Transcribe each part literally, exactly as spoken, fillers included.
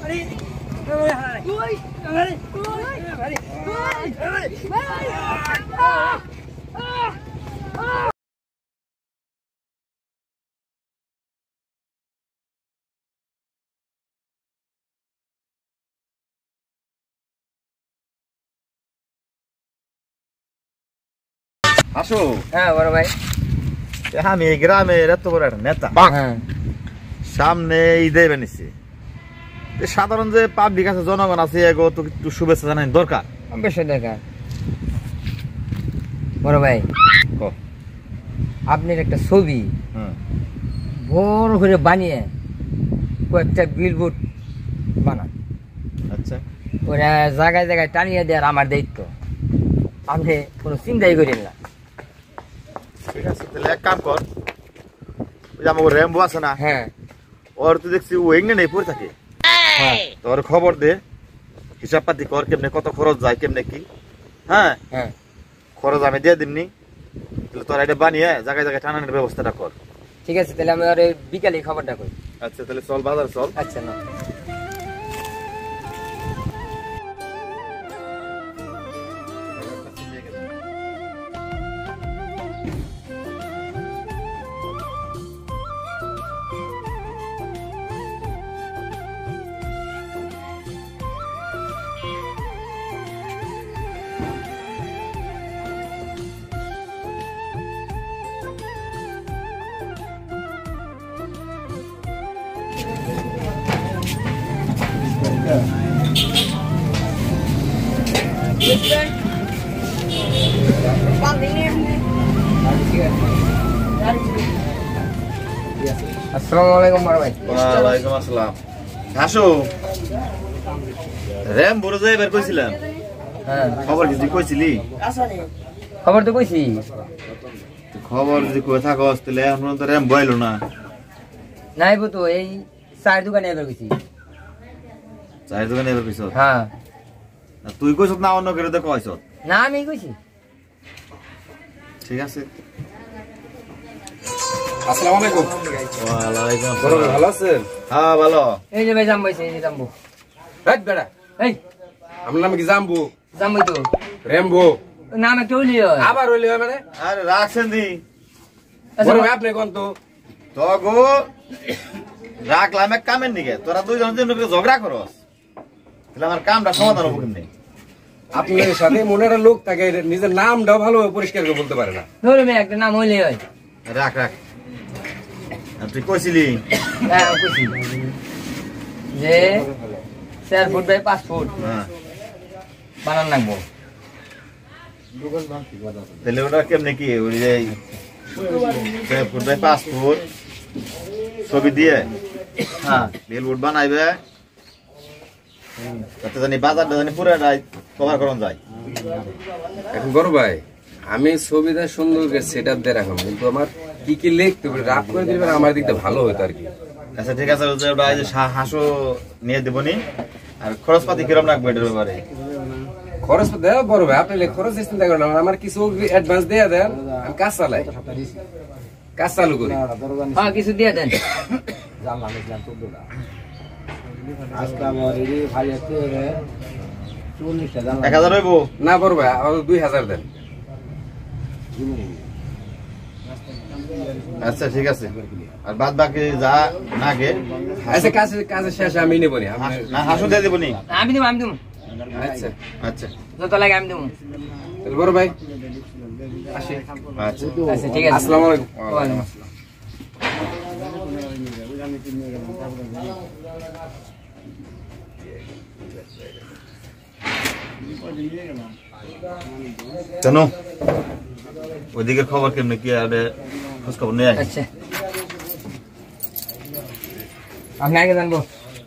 আসো। হ্যাঁ বড় ভাই, আমি এই গ্রামের এত বড় একটা নেতা, সামনে ঈদে বানিয়েছি, সাধারণ যে পাবলিক আছে জনগণ আছে এগো তো একটু শুভেচ্ছা জানাই দরকার, অবশ্যই দরকার। বড় ভাই আপনার একটা ছবি বড় করে বানিয়ে কয়েকটা বিলবোর্ড বানান। আচ্ছা, ওরা জায়গায় জায়গায় টানিয়ে দেওয়ার আমার দায়িত্ব, আপনি কোনো চিন্তাই করেন না। ঠিক আছে, তাহলে এক কাম কর, ওই যে আমার র্যাম্বো আছে না, হ্যাঁ ওর তো দেখছি ও এগনে নেই পড়ে থাকে, তোর খবর দে, হিসাব পাতি কর কেমনে কত খরচ যায় কেমনে কি। হ্যাঁ হ্যাঁ খরচ আমি দিয়ে দিমনি, তাহলে তোর এটা বানিয়ে জায়গায় জায়গায় টানানোর ব্যবস্থাটা কর। ঠিক আছে, তাহলে আমি ওর বিকালে খবরটা করি। আচ্ছা তাহলে চল বাজার চল। আচ্ছা না আসসালামু আলাইকুম বড় ভাই। ওয়ালাইকুম আসসালাম। হাসো, র্যাম বড় যাই বের কইছিলাম, হ্যাঁ খবর কি তুই কইছিলি? খবর তো কইছি। খবর যদি কই থাকস তাহলে এখন তো র্যাম বইলো না। নাইবো তো, এই চায়ের দোকানে এবার গেছি। চায়ের দোকানে এবার কইছ? হ্যাঁ। তুই কইছ না অন্য কেউ তো কইছ? না আমি কইছি। ঠিক আছে। আসসালামু আলাইকুম। ওয়ালাইকুম বড় ভাই আসসালাম। ভালো আছেন? হ্যাঁ ভালো। এই যে ভাই জাম্বইছে, এই যে জাম্বু। রাত বেড়া এই আমার নাম কি জাম্বু? জাম্বই তো রেম্বো নাম একটা হইলি হয়। আবার হইলে হয় মানে? আরে রাখছেন দি বড় ভাই আপনি কোন তো তো গো রাখলাম এক কামের দিকে, তোরা দুইজন যেন ঝগড়া করস তাহলে আমার কামটা সমাধান হবো কেমনি? আপনার সাথে মনে একটা লোক থাকে, নিজের নামটাও ভালোভাবে পরিষ্কার করে বলতে পারে না। ধরে মে একটা নাম হইলি হয়। রাখ রাখ। আর তুই কইছিলি? হ্যাঁ কইছি যে চার ফুট বাই পাঁচ ফুট হ্যাঁ, বানান লাগবো। তাহলে ওটা কেমনে কি ওই যে ছয় ফুট বাই পাঁচ ফুট ছবি দিয়ে হ্যাঁ বিলবোর্ড বানাইবে, তাতে জানি বাজারটা জানি পুরো কভার করন যায়। এখন বড় ভাই আমি ছবিটা সুন্দর করে সেট আপ দিয়ে রাখলাম, কিন্তু আমার কি কি লিখতে হবে রাফ করে দিবেন, আমার দিকটা ভালো হতো আর কি। আচ্ছা ঠিক আছে, ওই যে ওটা এই যে হাঁসও নিয়ে দেবনি, আর খরচপাতি কিরম রাখবো এটার ব্যাপারে? খরচ দেওয়া বড় ভাই আপনি খরচ চিন্তা করেন, আমার কিছু অ্যাডভান্স দিয়ে দেন, আমি কাজ চালাই, কাজ চালু করি। হ্যাঁ কিছু দিয়ে দেন। এক হাজার হইব না বড় ভাই দুই হাজার দেন। আচ্ছা ঠিক আছে, আর বাদ বাকি যা নাগে আচ্ছা কাজ কাজের শেষে আমি নেবো না। না হাঁসও দিয়ে দেবনি? আমি দেবো আমি দেবো, আচ্ছা আচ্ছা যত লাগে আমি দেবো। তাহলে বড় ভাই আসি। আচ্ছা আচ্ছা ঠিক আছে। আসসালামু আলাইকুম। ওয়ালাইকুম আসসালাম। কেন ওইদিকে খবর কেমনে কি আরে খোঁজ খবর নিয়ে আসি? আচ্ছা আপনি আগে জানবো।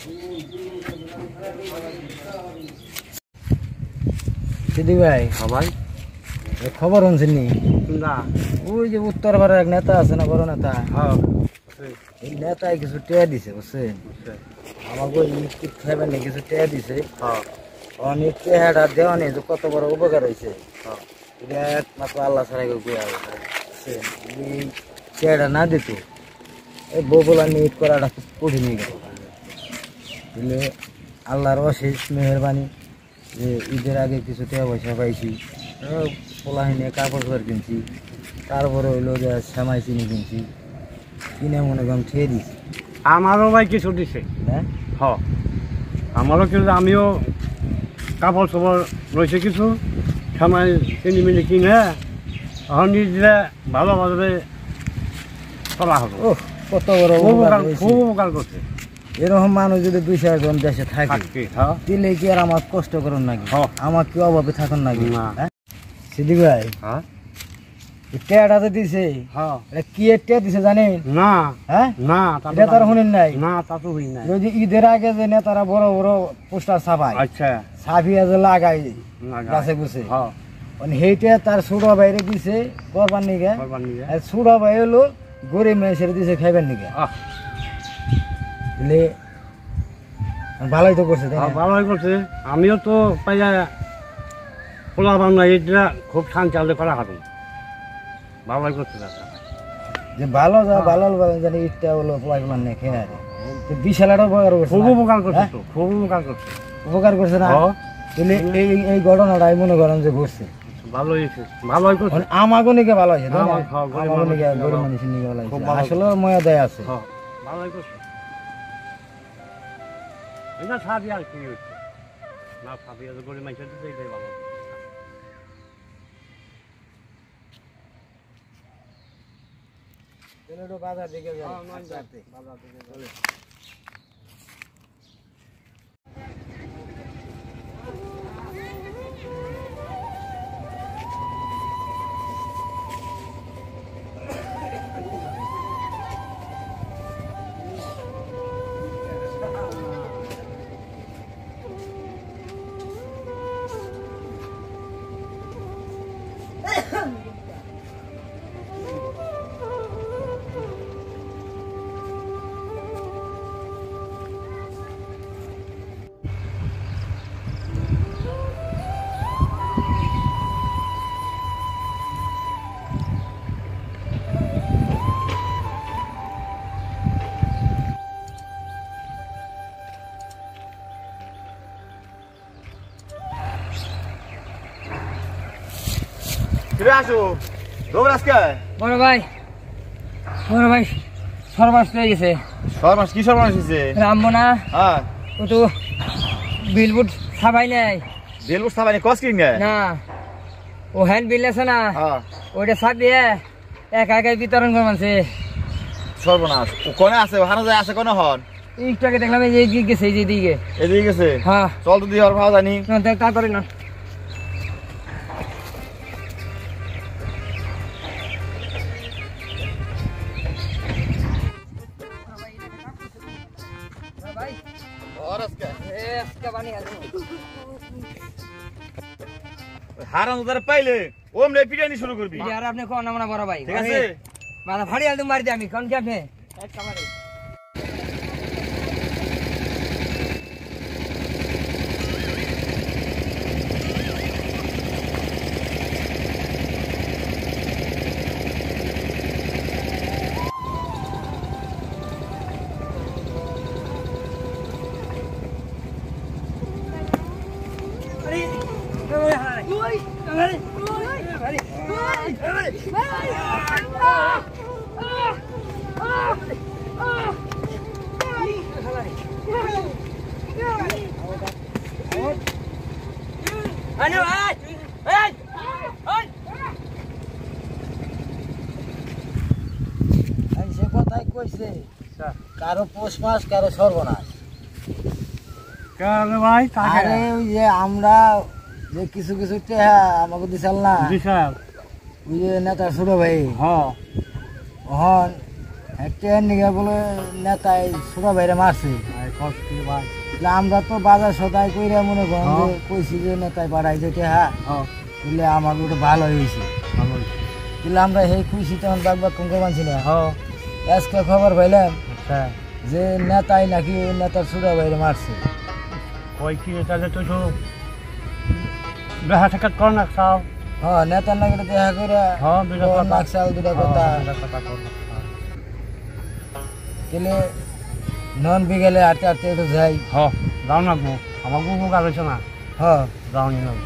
দিদি ভাই ভাই খবর শুনছেন নি? না ওই যে উত্তর ভারতের এক নেতা আছে না, বড় নেতা, এই নেতায় কিছু টেয়া দিছে বুঝছেন, আমাকে ইট খাইবেন না কিছু টেয়া দিছে, অনেক টেহাটা দেওয়া নেই, কত বড় উপকার হয়েছে এটা একমাত্র আল্লাহ ছাড়া কেউ বুঝা বুঝছেন। এই টেহাটা না দিত এই বউ বলা নিয়ে ইট করাটা খুব কঠিন হয়ে গেল, বুঝলে আল্লাহর অশেষ মেহেরবানি যে ঈদের আগে কিছু টাকা পয়সা পাইছি, পোলাহিনে কাপড় চোপড় কিনছি, তারপরে হইলো যে সেমাই চিনি কিনছি, কিনে মনে করেন খেয়ে দিছি। আমারও ভাই কিছু দিছে, হ্যাঁ হ আমারও কিন্তু আমিও কাপড় চোপড় রয়েছে কিছু সেমাই চিনি মিনি কিনে এখন দিলে ভালোভাবে চলা হবে। ও কত বড় খুব উপকার উপকার হয়েছে। খুব উপকার করছে। এরকম মানুষ যদি দুই চারজন দেশে থাকে থাকবে, হ্যাঁ দিলে কি আর আমার কষ্ট করুন নাকি, হ্যাঁ। আমার কি অভাবে থাকুন নাকি? না। হ্যাঁ? সিদ্দিক ভাই হ্যাঁ টেয়াটা যে দিছে হ্যাঁ এটা কি টেয়া দিছে জানেন? না হ্যাঁ না তা তো এটা তার শুনেন নাই? না তা তো হই নাই। যদি ঈদের আগে যে নেতারা বড় বড় পোস্টার ছাপায়, আচ্ছা ছাপিয়ে যে লাগাই লাগাই। গাছে বসে, হ্যাঁ সেইটা তার ছোট বাইরে দিছে করবার নিকে, করবার নিগে। আর ছোট ভাই হলো গরিব মেয়েছের দিছে খাইবার নিকে। আহ, বুঝলে ভালোই তো করছে তাই না? হ্যাঁ, ভালোই করছে। আমিও তো পাইয়া খোলা বাংলা এটা খুব শান্তি আলাদা করা হাঁটুন ভালোই করছে দাদা। যে ভালো যা ভালো ভালো জানি ইটটা হলো পোলাগুলো নিয়ে খেয়ে আর তো বিশাল একটা উপকার করছে খুব না? উপকার করছে হ্যাঁ? তো খুব উপকার করছে। উপকার করছে না? হ্যাঁ, তাহলে এই এই ঘটনাটাই মনে করেন যে ঘটছে ভালোই হয়েছে ভালোই করছে। মানে আমাগো নিকে ভালো হয়েছে তাই না? আমার- হ্যাঁ, গরিব আমাগো নিকে মানুষের গরিব ভালো। মানুষের নিকে ভালো খুব হয়েছে। ভালো। আসলে ময়া দেয় আছে। হ্যাঁ, ভালোই করছে। এটা সাবি আর কি হচ্ছে না, সাবি আর গরিব মানুষের দিতে এটাই ভালো। তাহলে একটু বাজার দিকে যাই। হ্যাঁ, নয় যাই। বাজার দিকে চলে। ফিরে আসো দৌড় আজকে বড় ভাই বড় ভাই সর্বাস পেয়ে গেছে সর্বনাশ কি সর্বনাশ হয়েছে? রামবো না হ্যাঁ ও তো বিলবুট ছাপাই নাই বেলবুর সাবানি কস কিন গে? না ও হ্যান্ড বিল আছে না হ্যাঁ ওইটা ছাপিয়ে একা একাই বিতরণ করছে। সর্বনাশ ও কোনে আছে? ওখানে যায় আছে কোনে হন? একটু আগে দেখলাম এই যে এদিকে গেছে এই যে এদিকে। এদিকে গেছে? হ্যাঁ চল তো দিয়ে আর ভাও জানি। না, দেখ তাড়াতাড়ি না হারান তোদের পাইলে ওমলে পিটানি শুরু করবি, আর আপনি কোন না বড় ভাই ঠিক আছে? মাথা ফাড়ি আলতু মারি দিয়ে আমি কোন কি আপনি আমি সে কথাই কইছে, কারো পৌষ মাস কারো সর্বনাশ। কেন ভাই আরে ওই যে আমরা যে কিছু কিছু টেহা আমাকে দিছাল না, বিশাল ওই যে নেতা ছোট ভাই হ্যাঁ হন টেহার নিগে বলে নেতাই ছোট ভাইরে মারছে। কষ্ট ভাই তাহলে আমরা তো বাজার সদাই কইরা মনে করেন যে হ্যাঁ। কইছি যে নেতাই পাঠাইছে টেহা, হ্যাঁ তাহলে আমার ওটা ভালো হয়েছে। ভালো তাহলে আমরা সেই খুশি তখন বাগবা কঙ্ক মানছি না। হ্যাঁ আজকে খবর পাইলাম আচ্ছা যে নেতাই নাকি ওই নেতার ছোট ভাইরে মারছে। কই কি তাহলে তো তো দেখা সাক্ষাৎ কর না খাও হ্যাঁ নেতার নাকি দেখা করে হ্যাঁ দুটা কথা নাকশাল দুটা কথা হ্যাঁ, দুটা কথা কর না। তাহলে নন বিকেলে হাঁটতে হাঁটতে একটু যাই। হ্যাঁ দাও না গো, আমার উপকার হয়েছে না, হ্যাঁ দাও নি না।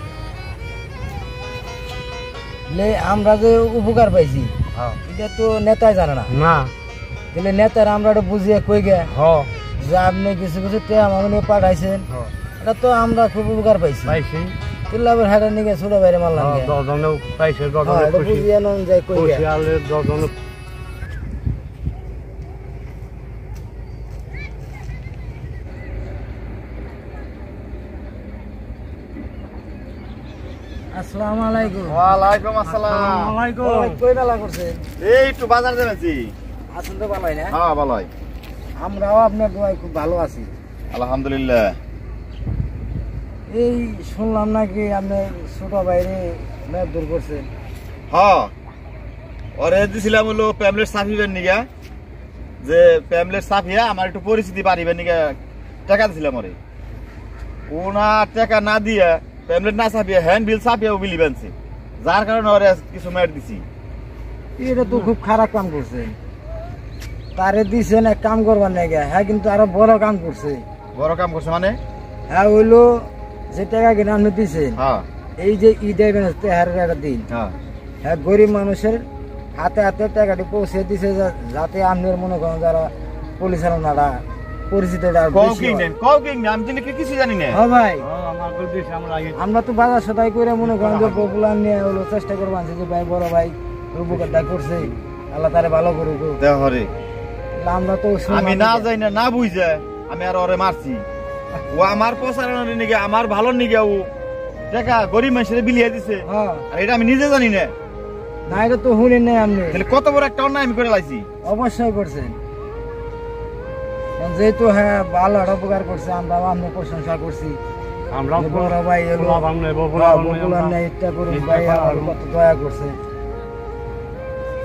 লে আমরা যে উপকার পাইছি হ্যাঁ এটা তো নেতাই জানে না। না তাহলে নেতার আমরা এটা বুঝিয়ে কই গে হ যে আপনি কিছু কিছু টে আমাকে নিয়ে পাঠাইছেন, হ এটা তো আমরা খুব উপকার পাইছি। পাইছি তাহলে আবার হাটের নিয়ে ছোট বাইরে মারলাম গে। দশজনে পাইছে, হ্যাঁ, দশজনে এটা খুশি, বুঝিয়ে নন যায় কই গে। খুশি আলে দশজনে। আসসালামু আলাইকুম। ওয়ালাইকুম আসসালাম। আলাইকুম। ওই কই মেলা করছে? এই একটু বাজার যাবেছি। আছেন তো ভালোই না? হ্যাঁ ভালোই, আমরাও আপনার দোয়ায় খুব ভালো আছি। আলহামদুলিল্লাহ। এই শুনলাম নাকি আপনি ছোট বাইরে মেয়ের দূর করছেন। হ্যাঁ ওরে দিছিলাম হলো প্যামলেট সাফিবেন নিগা, যে প্যামলেট সাফিয়া আমার একটু পরিচিতি বাড়িবেন নিগা টাকা দিছিলাম ওরে। ওনা টাকা না দিয়ে প্যামলেট না সাফিয়া হ্যান্ড বিল সাফিয়া ও বিলি বানছে, যার কারণে ওরে কিছু মেয়ের দিছি। এটা তো খুব খারাপ কাম করছেন। তারে দিছেন এক কাম করবার নাকি, হ্যাঁ কিন্তু আরো বড় কাম করছে। বড় কাম করছে মানে? হ্যাঁ হইলো যে টাকা কিনে আপনি দিছেন, হ্যাঁ এই যে ঈদ তেহারের একটা দিন, হ্যাঁ হ্যাঁ গরিব মানুষের হাতে হাতে টাকাটি পৌঁছে দিছে, যা- যাতে আপনার মনে করেন যারা পরিচালনাটা পরিচিতটা বেশি কৌকিং হয়। নেন কৌকিং নেন, আমি তো নাকি কিছু জানি না। হ্যাঁ ভাই, হ্যাঁ, আমার তো দিছে, আমরা আগে আমরা তো বাজার সদাই করে মনে করেন যে পপুলার নিয়ে হলো চেষ্টা করবো আনছি যে ভাই বড় ভাই উপকারটা করছে, আল্লাহ তারে ভালো করুক। দেহরে আমরা তো শুনলাম আমি না যে- যাই না না বুঝে আমি আর ওরে মারছি। ও আমার প্রচারণের নিগে আমার ভালো নিগে ও টাকা গরিব মানুষের বিলিয়ে দিছে, হ্যাঁ আর এটা আমি নিজে জানি না। না এটা তো শুনেন নাই আপনি, তাহলে কত বড় একটা অন্যায় আমি করে লাইছি। অবশ্যই করছেন। যেহেতু হ্যাঁ ভালো একটা উপকার করছে, আমরা আপনার প্রশংসা করছি। আমরা যে বড় ভাই এলো পোলা বাংলা, পোলা হ্যাঁ, বাংলা বকুলার আমরা- ন্যায় ইচ্ছা করুন ইচ্ছা ভাই করা আমার হলো। কত দয়া করছে।